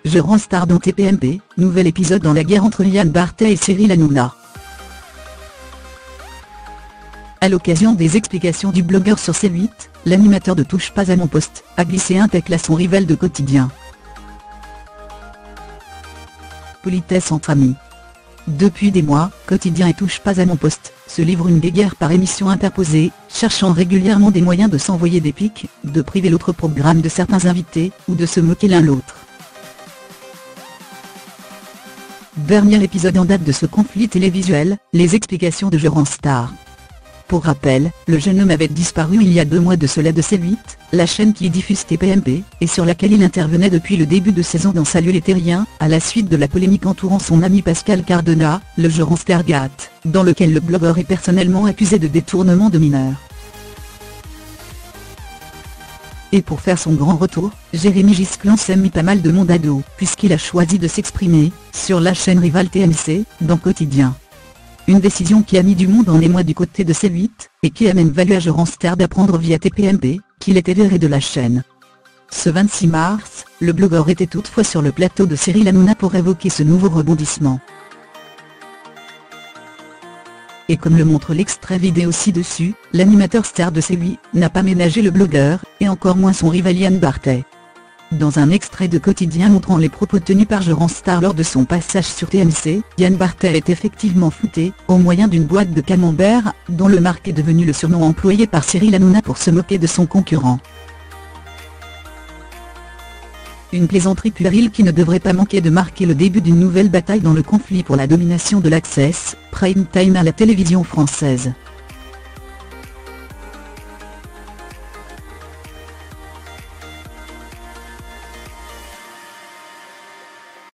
Je rends star dans TPMP, nouvel épisode dans la guerre entre Yann Barthès et Cyril Hanouna. À l'occasion des explications du blogueur sur C8, l'animateur de Touche pas à mon poste a glissé un tacle à son rival de quotidien. Politesse entre amis. Depuis des mois, Quotidien et Touche pas à mon poste se livrent une guéguerre par émission interposée, cherchant régulièrement des moyens de s'envoyer des pics, de priver l'autre programme de certains invités, ou de se moquer l'un l'autre. Dernier épisode en date de ce conflit télévisuel, les explications de Je rends star. Pour rappel, le jeune homme avait disparu il y a 2 mois de cela de C8, la chaîne qui diffuse TPMP, et sur laquelle il intervenait depuis le début de saison dans Salut les Terriens, à la suite de la polémique entourant son ami Pascal Cardona, le Je rends star Gate, dans lequel le blogueur est personnellement accusé de détournement de mineurs. Et pour faire son grand retour, Jérémy Gisclan s'est mis pas mal de monde à dos, puisqu'il a choisi de s'exprimer, sur la chaîne rivale TMC, dans Quotidien. Une décision qui a mis du monde en émoi du côté de C8, et qui a même valu à Je rends star d'apprendre via TPMP, qu'il était viré de la chaîne. Ce 26 mars, le blogueur était toutefois sur le plateau de Cyril Hanouna pour évoquer ce nouveau rebondissement. Et comme le montre l'extrait vidéo ci-dessus, l'animateur star de C8 n'a pas ménagé le blogueur, et encore moins son rival Yann Barthès. Dans un extrait de Quotidien montrant les propos tenus par Je rends star lors de son passage sur TMC, Yann Barthès est effectivement flouté, au moyen d'une boîte de camembert, dont le marque est devenu le surnom employé par Cyril Hanouna pour se moquer de son concurrent. Une plaisanterie puérile qui ne devrait pas manquer de marquer le début d'une nouvelle bataille dans le conflit pour la domination de l'Access Prime Time à la télévision française.